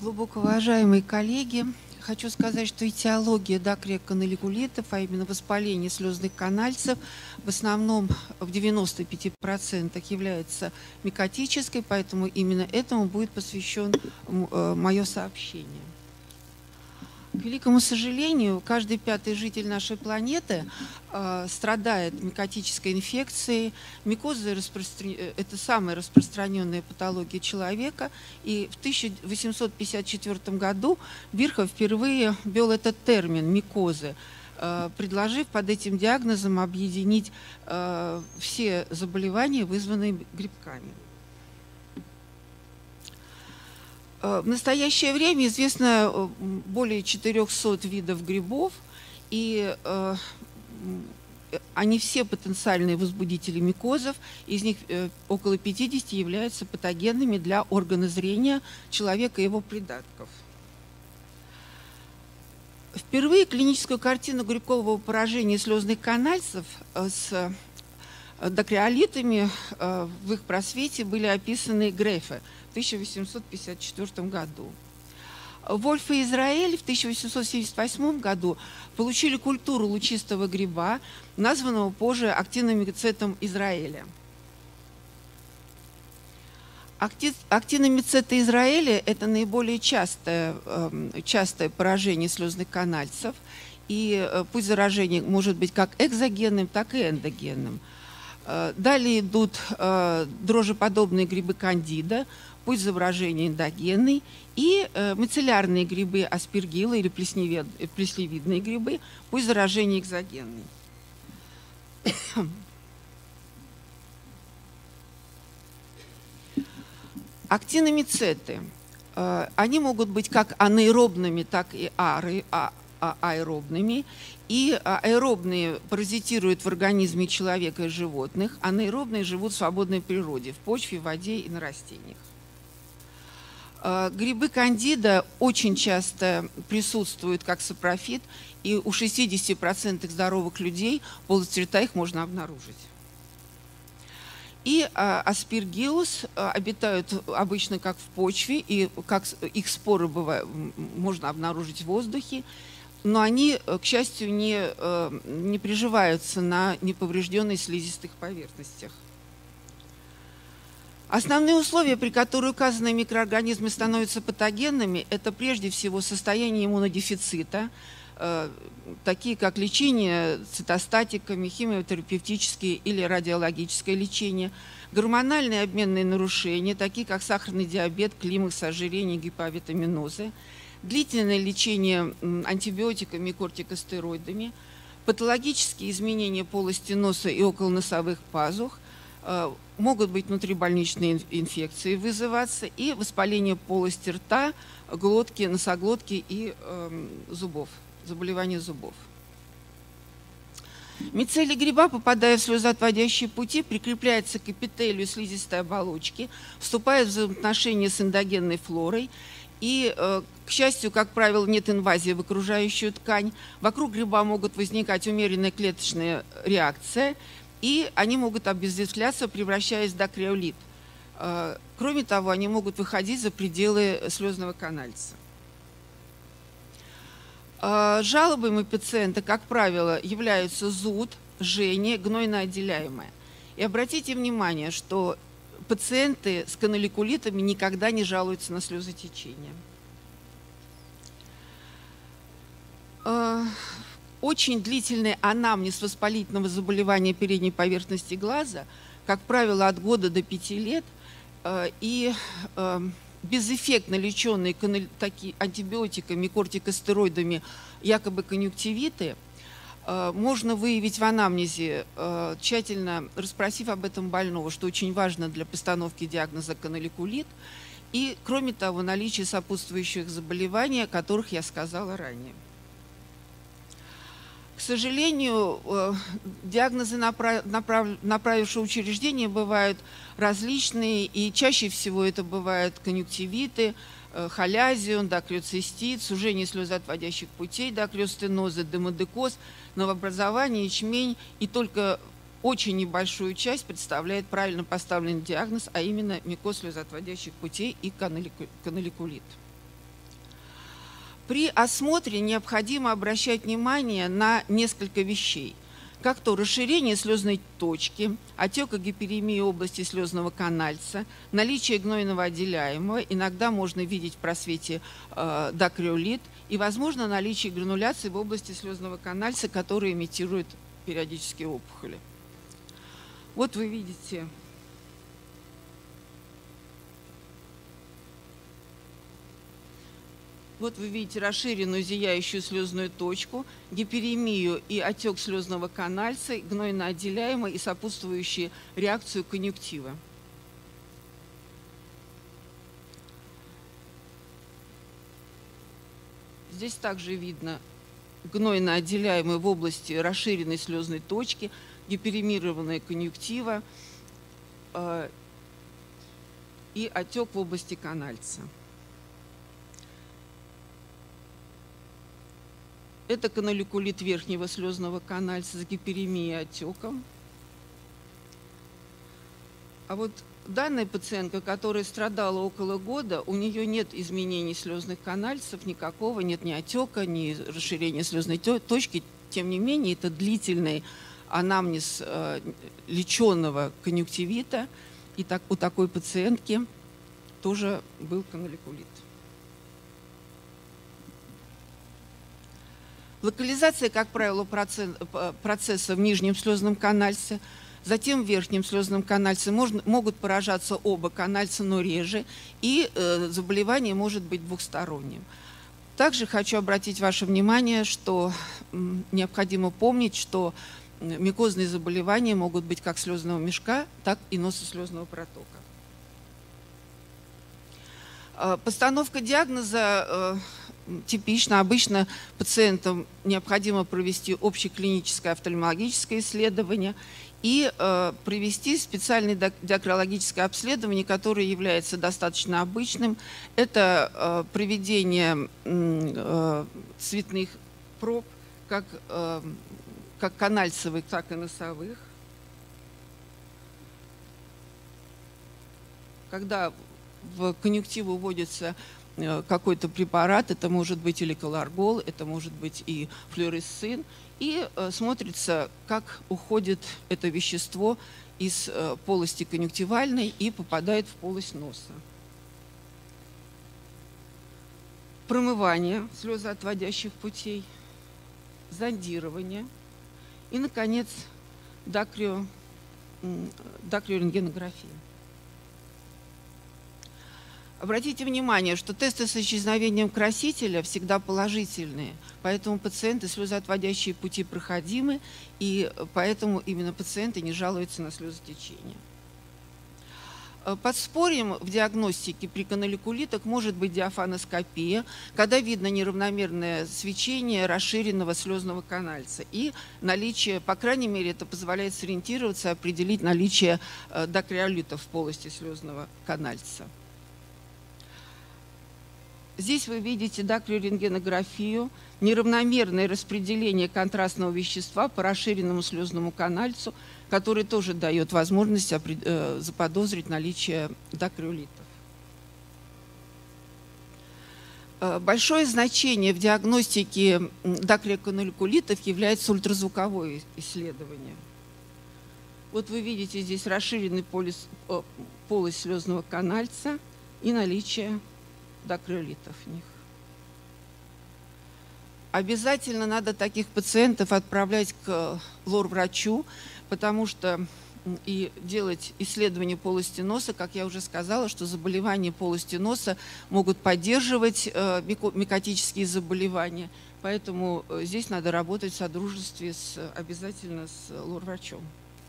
Глубоко уважаемые коллеги, хочу сказать, что этиология дакриоканаликулитов, а именно воспаление слезных канальцев, в основном в 95% является микотической, поэтому именно этому будет посвящен мое сообщение. К великому сожалению, каждый пятый житель нашей планеты страдает микотической инфекцией. Микоза – это самая распространенная патология человека. И в 1854 году Вирхов впервые ввел этот термин микозы, предложив под этим диагнозом объединить все заболевания, вызванные грибками. В настоящее время известно более 400 видов грибов, и они все потенциальные возбудители микозов, из них около 50 являются патогенными для органа зрения человека и его придатков. Впервые клиническую картину грибкового поражения слезных канальцев с дакриолитами в их просвете были описаны Грефе в 1854 году. Вольф и Израиль в 1878 году получили культуру лучистого гриба, названного позже актиномицетом Израиля. Актиномицеты Израиля – это наиболее частое поражение слезных канальцев, и путь заражения может быть как экзогенным, так и эндогенным. Далее идут дрожжеподобные грибы кандида, путь заражения эндогенный, и мицеллярные грибы аспергилла или плесневидные грибы, путь заражения экзогенный. Актиномицеты, они могут быть как анаэробными, так и аэробными. И аэробные паразитируют в организме человека и животных, а анаэробные живут в свободной природе, в почве, в воде и на растениях. Грибы кандида очень часто присутствуют как сапрофит, и у 60% здоровых людей полость рта их можно обнаружить. И аспергиллус обитают обычно как в почве, и как их споры можно обнаружить в воздухе, но они, к счастью, не приживаются на неповрежденных слизистых поверхностях. Основные условия, при которых указанные микроорганизмы становятся патогенными, это прежде всего состояние иммунодефицита, такие как лечение цитостатиками, химиотерапевтические или радиологическое лечение, гормональные обменные нарушения, такие как сахарный диабет, климакс, ожирение, гиповитаминозы, длительное лечение антибиотиками и кортикостероидами, патологические изменения полости носа и околоносовых пазух, могут быть внутрибольничные инфекции вызываться и воспаление полости рта, глотки, носоглотки и зубов, заболевания зубов. Мицелий гриба, попадая в слезоотводящие пути, прикрепляется к эпителию слизистой оболочки, вступает в взаимоотношения с эндогенной флорой. И, к счастью, как правило, нет инвазии в окружающую ткань. Вокруг гриба могут возникать умеренная клеточная реакция, и они могут обезветвляться, превращаясь в дакриолит. Кроме того, они могут выходить за пределы слезного канальца. Жалобами пациента, как правило, являются зуд, жжение, гнойно-отделяемое. И обратите внимание, что пациенты с каналикулитами никогда не жалуются на слезотечение. Очень длительный анамнез воспалительного заболевания передней поверхности глаза, как правило, от года до 5 лет, и безэффектно леченные антибиотиками, кортикостероидами якобы конъюнктивиты можно выявить в анамнезе, тщательно расспросив об этом больного, что очень важно для постановки диагноза каналикулит, и, кроме того, наличие сопутствующих заболеваний, о которых я сказала ранее. К сожалению, диагнозы, направившие учреждения, бывают различные, и чаще всего это бывают конъюнктивиты, холязион, дакриоцистит, сужение слезоотводящих путей, дакриостенозы, демодекоз, новообразование, ячмень, и только очень небольшую часть представляет правильно поставленный диагноз, а именно микоз слезоотводящих путей и каналикулит. При осмотре необходимо обращать внимание на несколько вещей, как то расширение слезной точки, отек и гиперемия области слезного канальца, наличие гнойного отделяемого, иногда можно видеть в просвете дакриолит, и, возможно, наличие грануляции в области слезного канальца, которые имитируют периодические опухоли. Вот вы видите расширенную зияющую слезную точку, гиперемию и отек слезного канальца, гнойно отделяемый и сопутствующие реакцию конъюнктива. Здесь также видно гнойно отделяемый в области расширенной слезной точки, гиперемированная конъюнктива и отек в области канальца. Это каналикулит верхнего слезного канальца с гиперемией и отеком. А вот данная пациентка, которая страдала около года, у нее нет изменений слезных канальцев, никакого, нет ни отека, ни расширения слезной точки. Тем не менее, это длительный анамнез леченного конъюнктивита. И у такой пациентки тоже был каналикулит. Локализация, как правило, процесса в нижнем слезном канальце, затем в верхнем слезном канальце могут поражаться оба канальца, но реже, и заболевание может быть двухсторонним. Также хочу обратить ваше внимание, что необходимо помнить, что микозные заболевания могут быть как слезного мешка, так и носослезного протока. Постановка диагноза типично. Обычно пациентам необходимо провести общеклиническое офтальмологическое исследование и провести специальное диакрологическое обследование, которое является достаточно обычным. Это проведение цветных проб, как канальцевых, так и носовых. Когда в конъюнктиву вводится какой-то препарат, это может быть или коларгол, это может быть и флюоресцин, и смотрится, как уходит это вещество из полости конъюнктивальной и попадает в полость носа. Промывание слезоотводящих путей, зондирование и, наконец, дакриорентгенография. Обратите внимание, что тесты с исчезновением красителя всегда положительные, поэтому пациенты слезоотводящие пути проходимы, и поэтому именно пациенты не жалуются на слезотечение. Подспорьем в диагностике при каналикулитах может быть диафаноскопия, когда видно неравномерное свечение расширенного слезного канальца и наличие, по крайней мере, это позволяет сориентироваться и определить наличие дакриолитов в полости слезного канальца. Здесь вы видите дакриорентгенографию, неравномерное распределение контрастного вещества по расширенному слезному канальцу, который тоже дает возможность заподозрить наличие дакриолитов. Большое значение в диагностике дакриоканаликулитов является ультразвуковое исследование. Вот вы видите здесь расширенный полость слезного канальца и наличие дакриолитов в них. Обязательно надо таких пациентов отправлять к лор-врачу, потому что и делать исследование полости носа, как я уже сказала, что заболевания полости носа могут поддерживать микотические заболевания, поэтому здесь надо работать в содружестве обязательно с лор-врачом.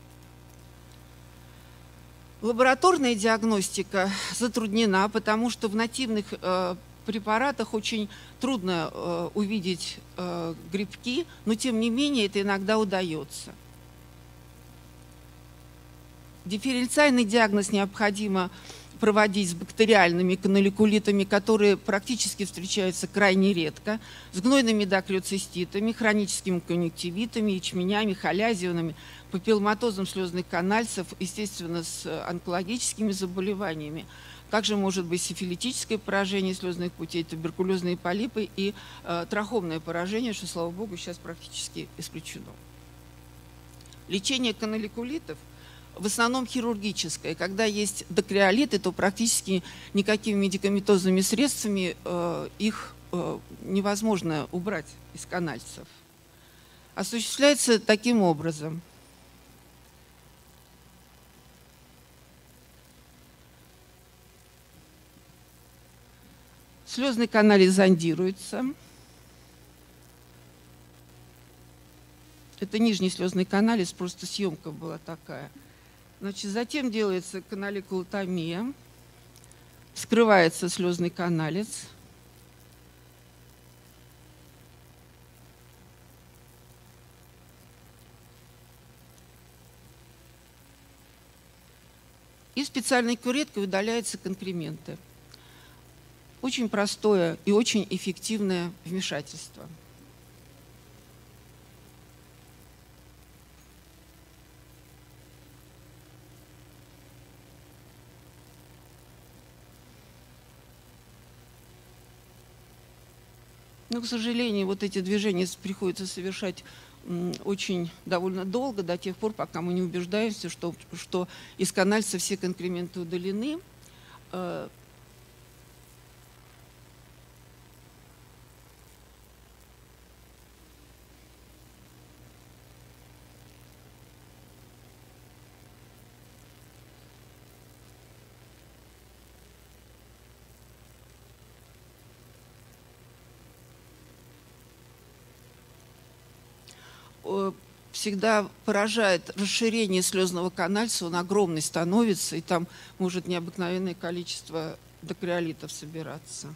Лабораторная диагностика затруднена, потому что в нативных препаратах очень трудно увидеть грибки, но тем не менее это иногда удается. Дифференциальный диагноз необходимо проводить с бактериальными каналикулитами, которые практически встречаются крайне редко, с гнойными дакриоциститами, хроническими конъюнктивитами, ячменями, холязионами, папилломатозом слезных канальцев, естественно, с онкологическими заболеваниями. Также может быть сифилитическое поражение слезных путей, туберкулезные полипы и трахомное поражение, что, слава богу, сейчас практически исключено. Лечение каналикулитов в основном хирургическое. Когда есть докреолиты, то практически никакими медикаментозными средствами их невозможно убрать из канальцев. Осуществляется таким образом. Слезный каналец зондируется. Это нижний слезный каналец, просто съемка была такая. Значит, затем делается каналикулотомия, вскрывается слезный каналец. И специальной кюреткой удаляются конкременты. Очень простое и очень эффективное вмешательство. Но, к сожалению, вот эти движения приходится совершать очень довольно долго, до тех пор, пока мы не убеждаемся, что из канальца все конкременты удалены. Всегда поражает расширение слезного канальца, он огромный становится, и там может необыкновенное количество докреолитов собираться.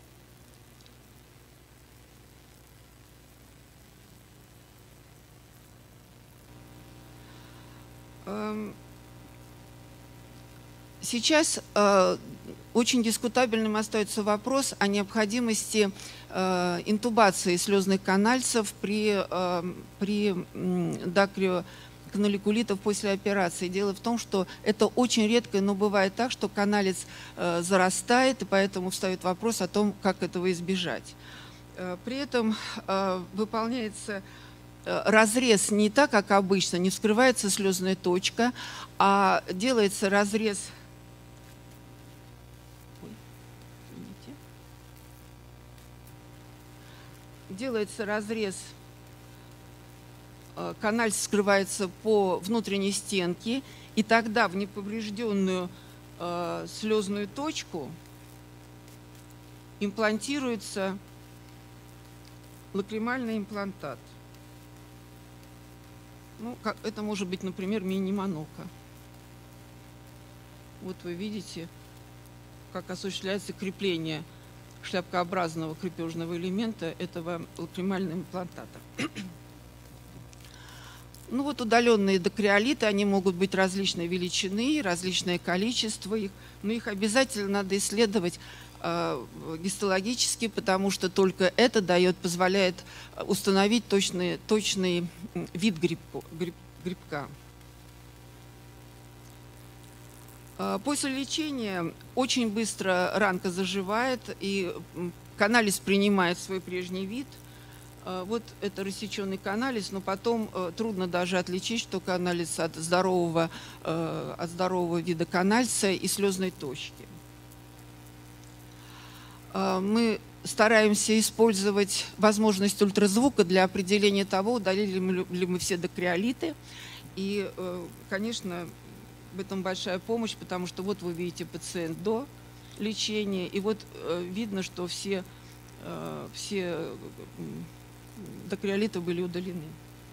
Сейчас очень дискутабельным остается вопрос о необходимости интубации слезных канальцев при дакриоканаликулитах после операции. Дело в том, что это очень редко, но бывает так, что каналец зарастает, и поэтому встает вопрос о том, как этого избежать. При этом выполняется разрез не так, как обычно, не вскрывается слезная точка, а делается разрез. Делается разрез, канальц скрывается по внутренней стенке, и тогда в неповрежденную слезную точку имплантируется лакримальный имплантат. Ну, это может быть, например, мини-монока. Вот вы видите, как осуществляется крепление шляпкообразного крепежного элемента этого лакримального имплантата. Ну вот удаленные докреолиты, они могут быть различной величины, различное количество их, но их обязательно надо исследовать гистологически, потому что только это позволяет установить точный вид грибка. После лечения очень быстро ранка заживает, и каналец принимает свой прежний вид. Вот это рассеченный каналец, но потом трудно даже отличить, что каналец от здорового вида канальца и слезной точки. Мы стараемся использовать возможность ультразвука для определения того, удалили ли мы все докреолиты. И, конечно, в этом большая помощь, потому что вот вы видите пациент до лечения, и вот видно, что все докреолиты были удалены.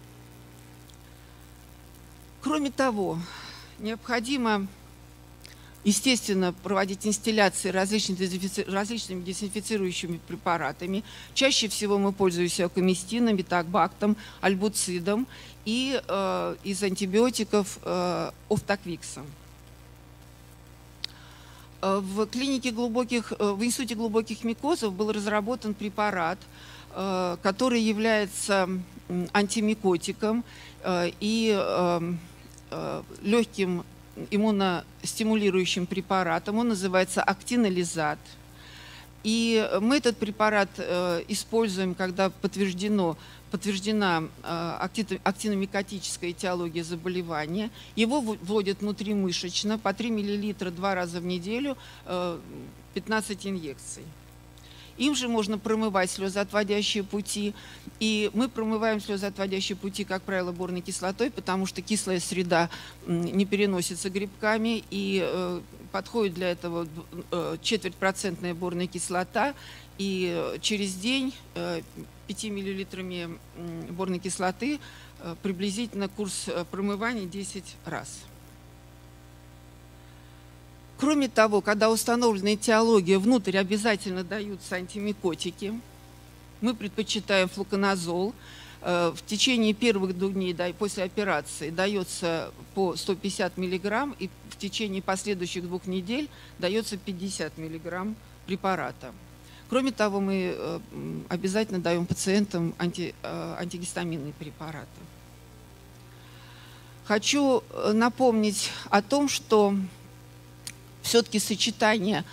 Кроме того, необходимо, естественно, проводить инстилляции различными дезинфицирующими препаратами. Чаще всего мы пользуемся окамистином, бетакбактом, альбуцидом и из антибиотиков офтаквиксом. В Институте глубоких микозов был разработан препарат, который является антимикотиком и легким иммуностимулирующим препаратом. Он называется актинолизат. И мы этот препарат используем, когда подтверждена актиномикотическая этиология заболевания. Его вводят внутримышечно по 3 мл 2 раза в неделю, 15 инъекций. Им же можно промывать слезоотводящие пути. И мы промываем слезоотводящие пути, как правило, борной кислотой, потому что кислая среда не переносится грибками. И подходит для этого 0,25% борная кислота. И через день 5 мл борной кислоты приблизительно курс промывания 10 раз. Кроме того, когда установлена этиология, внутрь обязательно даются антимикотики. Мы предпочитаем флуконазол. В течение первых 2 дней после операции дается по 150 мг, и в течение последующих 2 недель дается 50 мг препарата. Кроме того, мы обязательно даем пациентам антигистаминные препараты. Хочу напомнить о том, что все-таки сочетание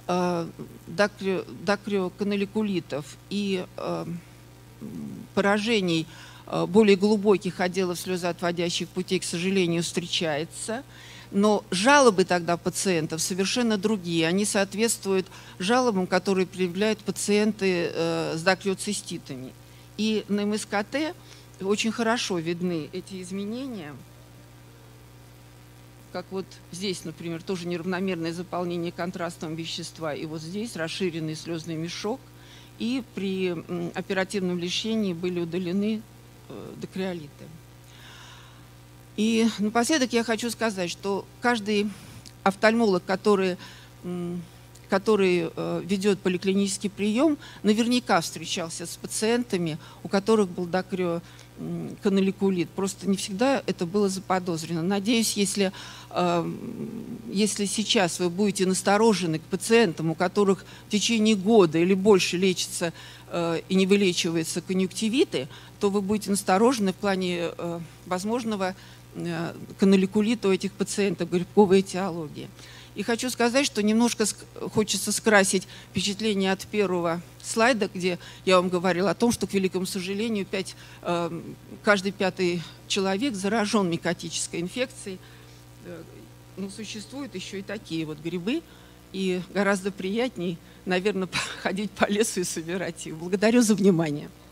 дакриоканаликулитов и поражений более глубоких отделов слезоотводящих путей, к сожалению, встречается. Но жалобы тогда пациентов совершенно другие. Они соответствуют жалобам, которые предъявляют пациенты с дакриоциститами. И на МСКТ очень хорошо видны эти изменения. Как вот здесь, например, тоже неравномерное заполнение контрастом вещества. И вот здесь расширенный слезный мешок. И при оперативном лечении были удалены дакриолиты. И напоследок я хочу сказать, что каждый офтальмолог, который ведет поликлинический прием, наверняка встречался с пациентами, у которых был дакриоканаликулит. Просто не всегда это было заподозрено. Надеюсь, если сейчас вы будете насторожены к пациентам, у которых в течение года или больше лечатся и не вылечиваются конъюнктивиты, то вы будете насторожены в плане возможного каналикулита у этих пациентов, грибковой этиологии. И хочу сказать, что немножко хочется скрасить впечатление от первого слайда, где я вам говорила о том, что, к великому сожалению, каждый 5-й человек заражен микотической инфекцией. Но существуют еще и такие вот грибы, и гораздо приятнее, наверное, ходить по лесу и собирать их. Благодарю за внимание.